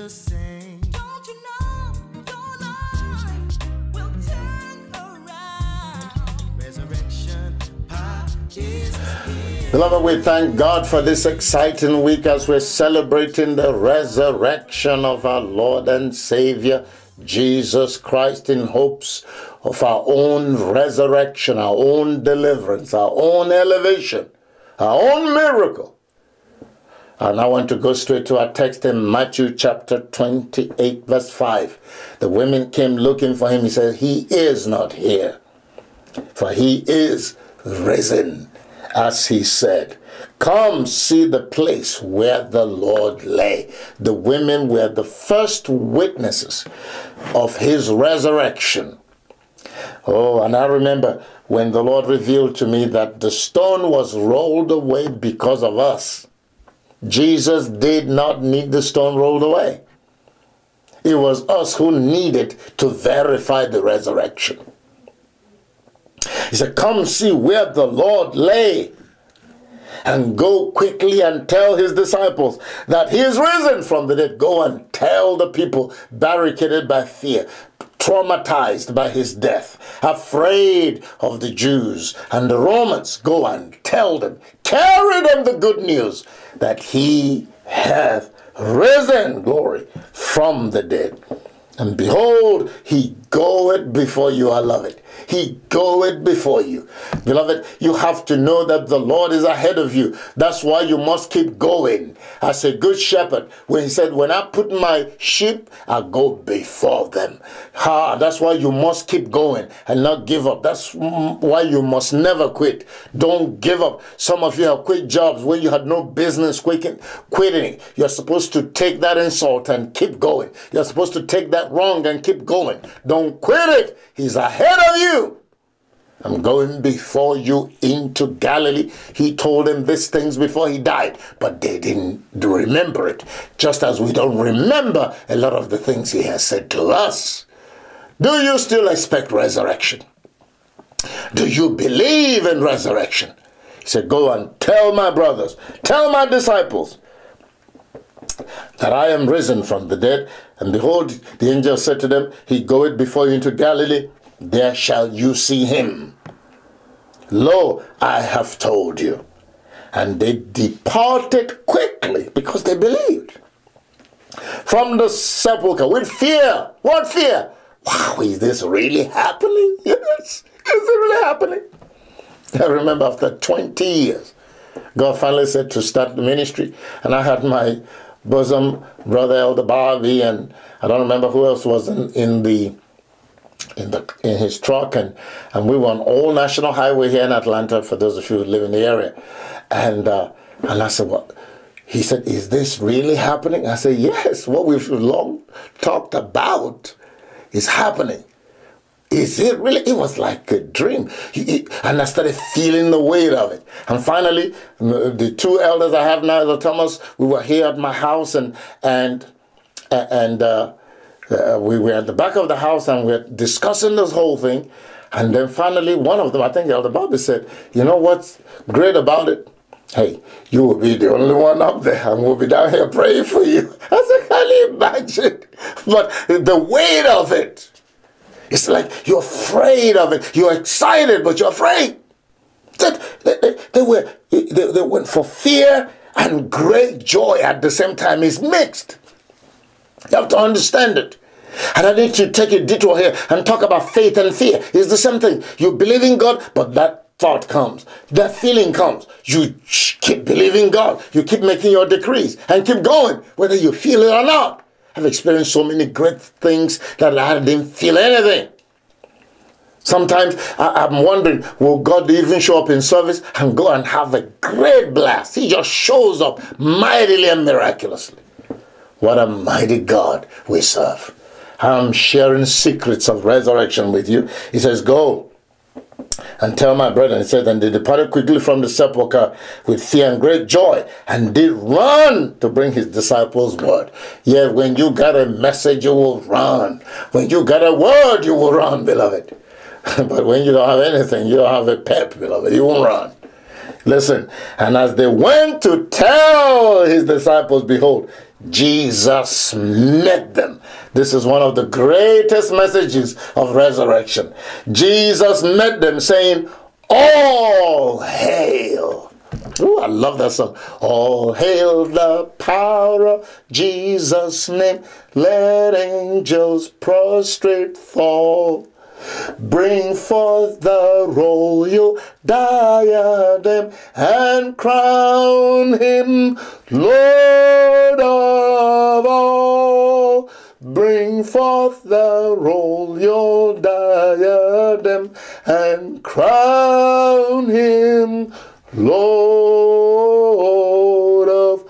same. Don't you know your life will turn around? Resurrection power is here. Beloved, we thank God for this exciting week as we're celebrating the resurrection of our Lord and Savior, Jesus Christ, in hopes of our own resurrection, our own deliverance, our own elevation, our own miracle. And I want to go straight to our text in Matthew chapter 28, verse 5. The women came looking for him. He said, he is not here, for he is risen, as he said. Come see the place where the Lord lay. The women were the first witnesses of his resurrection. Oh, and I remember when the Lord revealed to me that the stone was rolled away because of us. Jesus did not need the stone rolled away. It was us who needed to verify the resurrection. He said, come see where the Lord lay, and go quickly and tell his disciples that he is risen from the dead. Go and tell the people barricaded by fear, traumatized by his death, afraid of the Jews and the Romans. Go and tell them, carry them the good news that he hath risen, glory, from the dead. And behold, he goeth before you. I love it. He goeth before you. Beloved, you have to know that the Lord is ahead of you. That's why you must keep going. As a good shepherd, when he said, when I put my sheep, I go before them. That's why you must keep going and not give up. That's why you must never quit. Don't give up. Some of you have quit jobs where you had no business quitting. You're supposed to take that insult and keep going. You're supposed to take that wrong and keep going. Don't quit it. He's ahead of you. I'm going before you into Galilee. He told them these things before he died, but they didn't remember it. Just as we don't remember a lot of the things he has said to us. Do you still expect resurrection? Do you believe in resurrection? He said, go and tell my brothers, tell my disciples that I am risen from the dead. And behold, the angel said to them, he goeth before you into Galilee, there shall you see him. Lo, I have told you. And they departed quickly because they believed from the sepulchre with fear. What fear? Wow, is this really happening? Yes, is it really happening? I remember after 20 years, God finally said to start the ministry, and I had my bosom brother Elder Barbie, and I don't remember who else was in his truck, and we were on Old National Highway here in Atlanta, for those of you who live in the area. And I said, what? He said, is this really happening? I said, yes, what we've long talked about is happening. Is it really? It was like a dream. And I started feeling the weight of it. And finally, the two elders I have now, Elder Thomas, we were here at my house, and we were at the back of the house, and we were discussing this whole thing. And then finally, one of them, I think Elder Bobby, said, you know what's great about it? Hey, you will be the only one up there, and we'll be down here praying for you. I said, can you imagine? But the weight of it, it's like you're afraid of it. You're excited, but you're afraid. They went for fear and great joy at the same time. It's mixed. You have to understand it. And I need to take a detour here and talk about faith and fear. It's the same thing. You believe in God, but that thought comes. That feeling comes. You keep believing God. You keep making your decrees and keep going, whether you feel it or not. I've experienced so many great things that I didn't feel anything. Sometimes I'm wondering, will God even show up in service and go and have a great blast? He just shows up mightily and miraculously. What a mighty God we serve. I'm sharing secrets of resurrection with you. He says, go and tell my brethren. He said, and they departed quickly from the sepulchre with fear and great joy, and did run to bring his disciples word. Yeah, when you got a message, you will run. When you got a word, you will run, beloved. But when you don't have anything, you don't have a pep, beloved, you won't run. Listen, and as they went to tell his disciples, behold, Jesus met them. This is one of the greatest messages of resurrection. Jesus met them saying, all hail. Ooh, I love that song. All hail the power of Jesus' name. Let angels prostrate fall. Bring forth the royal diadem and crown him Lord of all. Bring forth the royal diadem and crown him Lord of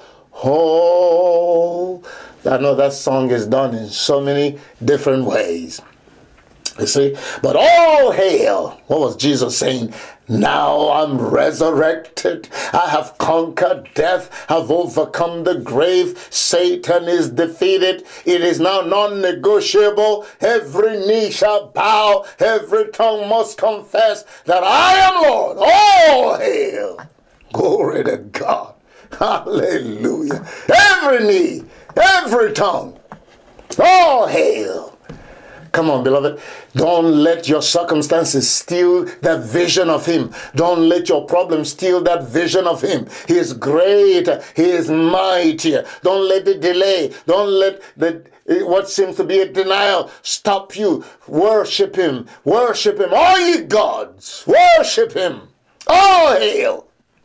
all. I know that song is done in so many different ways. You see, but all hail. What was Jesus saying? Now I'm resurrected. I have conquered death. I've overcome the grave. Satan is defeated. It is now non-negotiable. Every knee shall bow. Every tongue must confess that I am Lord. All hail. Glory to God. Hallelujah. Every knee, every tongue. All hail. Come on, beloved. Don't let your circumstances steal that vision of him. Don't let your problems steal that vision of him. He is great. He is mighty. Don't let the delay. Don't let what seems to be a denial stop you. Worship him. Worship him. All ye gods, worship him. All hail.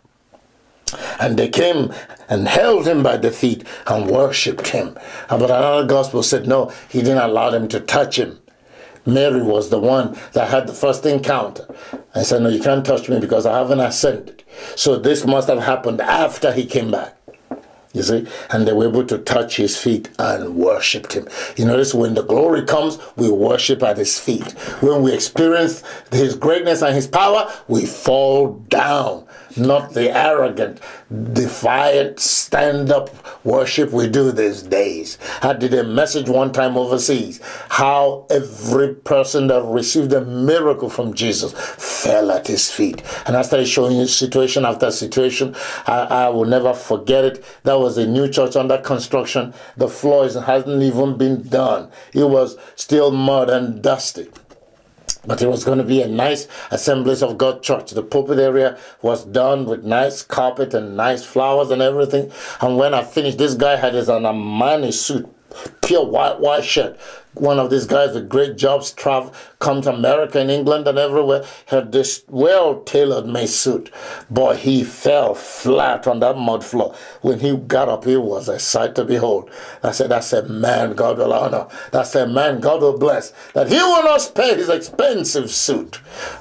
And they came and held him by the feet and worshipped him. But another gospel said, no, he didn't allow them to touch him. Mary was the one that had the first encounter. I said, no, you can't touch me because I haven't ascended. So this must have happened after he came back. You see? And they were able to touch his feet and worshipped him. You notice when the glory comes, we worship at his feet. When we experience his greatness and his power, we fall down. Not the arrogant, defiant, stand-up worship we do these days. I did a message one time overseas, how every person that received a miracle from Jesus fell at his feet. And I started showing you situation after situation. I will never forget it. That was a new church under construction. The floors hasn't even been done. It was still mud and dusty. But it was going to be a nice Assemblies of God church. The pulpit area was done with nice carpet and nice flowers and everything. And when I finished, this guy had his Armani suit, pure white shirt. One of these guys with great jobs, come to America and England and everywhere, had this well-tailored made suit. Boy, he fell flat on that mud floor. When he got up, it was a sight to behold. I said, that's a man God will honor. That's a man God will bless. That he will not spare his expensive suit.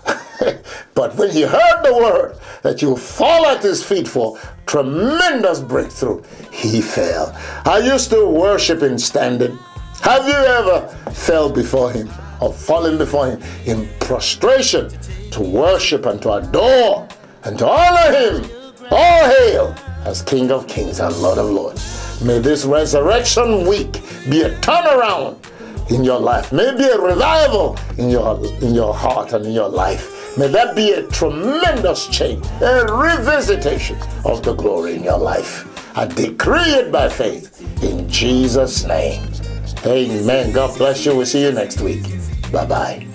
But when he heard the word that you fall at his feet for tremendous breakthrough, he fell. I used to worship in standing. Have you ever fell before him or fallen before him in prostration to worship and to adore and to honor him? All hail as King of Kings and Lord of Lords. May this resurrection week be a turnaround in your life. May it be a revival in your heart and in your life. May that be a tremendous change, a revisitation of the glory in your life. I decree it by faith in Jesus' name. Amen. God bless you. We'll see you next week. Bye-bye.